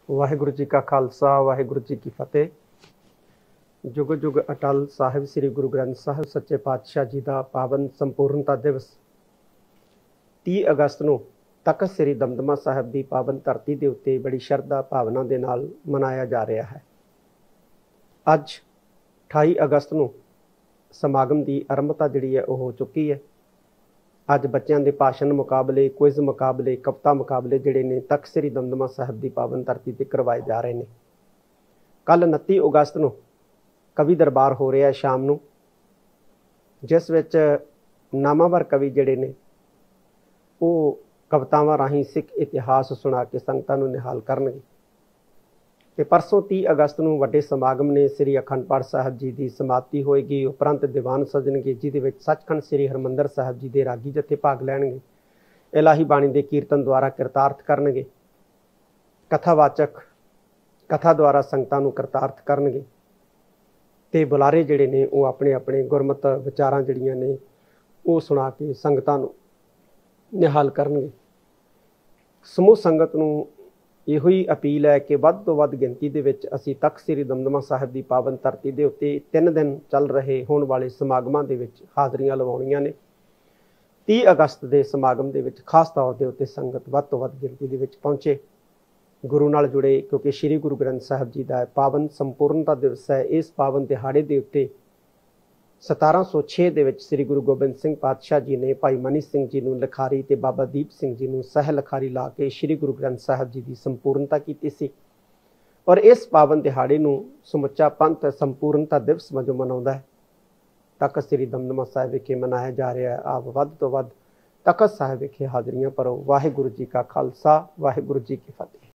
वाहिगुरु जी का खालसा वाहिगुरु जी की फतेह। जुग जुग अटल साहिब श्री गुरु ग्रंथ साहिब सच्चे पातशाह जी का पावन संपूर्णता दिवस 30 अगस्त ਨੂੰ तख्त श्री दमदमा साहिब की पावन धरती के उत्ते बड़ी शरधा भावना के नाल मनाया जा रहा है। अज 28 अगस्त ਨੂੰ समागम की आरंभता जी है हो चुकी है। अज बच्चों के भाषण मुकाबले, क्विज मुकाबले, कविता मुकाबले जोड़े ने तख्त श्री दमदमा साहिब की पावन धरती पर करवाए जा रहे हैं। कल 29 अगस्त ਨੂੰ कवि दरबार हो रहा है शाम ਨੂੰ, जिस विच नामावर कवि जोड़े ने वो कवितावां राही सिख इतिहास सुना के संगतां नूं निहाल करनगे। ते परसों 30 अगस्त ਨੂੰ वड्डे समागम ने श्री अखंड पाठ साहिब जी की समाप्ति होएगी। उपरंत दीवान सजणगे जिहदे विच सचखंड श्री हरमंदर साहिब जी के रागी जत्थे भाग लैणगे। इलाही बाणी के कीर्तन द्वारा किरतार्थ करनगे। कथावाचक कथा द्वारा संगतां नूं किरतार्थ करनगे ते बुलारे जिहड़े ने वो अपने अपने गुरमत विचारां जिहड़ियां ने वो सुना के संगतां नूं निहाल करनगे। समूह संगत नूं इहो ही अपील है कि वध तो वध गिनती दे विच असीं तख्त श्री दमदमा साहिब की पावन धरती दे उत्ते 3 दिन चल रहे होने वाले समागमां दे विच हाज़रियां लवाउणीਆਂ ने। 30 अगस्त के समागम दे विच खास तौर के उत्ते संगत वध तो वध गिनती दे विच पहुंचे, गुरु नाल जुड़े, क्योंकि श्री गुरु ग्रंथ साहिब जी का पावन संपूर्णता दिवस है। इस पावन दिहाड़े के उत्ते 1706 ਦੇ श्री गुरु गोबिंद सिंह पातशाह जी ने भाई मनी सिंह जी ਨੂੰ लिखारी ਤੇ बाबा दीप सिंह जी ਨੂੰ सह लिखारी ला के श्री गुरु ग्रंथ साहिब जी की संपूर्णता की सी। और इस पावन दिहाड़े ਨੂੰ ਸਮੁੱਚਾ पंथ संपूर्णता दिवस वजों मनाउंदा है। तख्त श्री दमदमा साहिब विखे मनाया जा रहा है। आप वध तो वध तख्त साहिब विखे हाज़रियां भरो। वाहिगुरु जी का खालसा वाहिगुरु जी की फतेह।